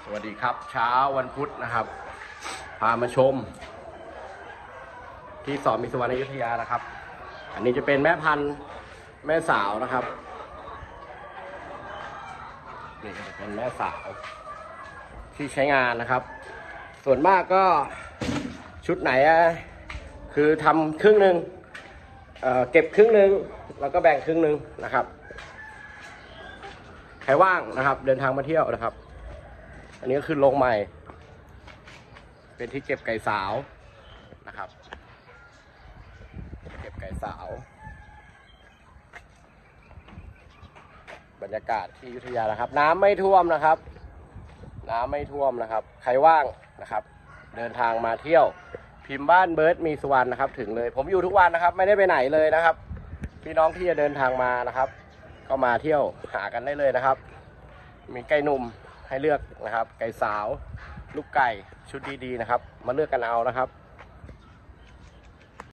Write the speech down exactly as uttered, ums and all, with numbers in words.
สวัสดีครับเช้าวันพุธนะครับพามาชมที่สอนมิสวรรณอยุธยานะครับอันนี้จะเป็นแม่พันธุ์แม่สาวนะครับนี่จะเป็นแม่สาวที่ใช้งานนะครับส่วนมากก็ชุดไหนคือทำครึ่งหนึ่ง เอ่อ เก็บครึ่งหนึ่งแล้วก็แบ่งครึ่งหนึ่งนะครับใครว่างนะครับเดินทางมาเที่ยวนะครับอันนี้ก็คือลงใหม่เป็นที่เก็บไก่สาวนะครับเก็บไก่สาวบรรยากาศที่อยุธยานะครับน้ำไม่ท่วมนะครับน้ำไม่ท่วมนะครับใครว่างนะครับเดินทางมาเที่ยวพิมพ์บ้านเบิร์ดมีสุวรรณนะครับถึงเลยผมอยู่ทุกวันนะครับไม่ได้ไปไหนเลยนะครับพี่น้องที่จะเดินทางมานะครับก็มาเที่ยวหากันได้เลยนะครับมีไก่หนุ่มให้เลือกนะครับไก่สาวลูกไก่ชุดดีๆนะครับมาเลือกกันเอานะครับ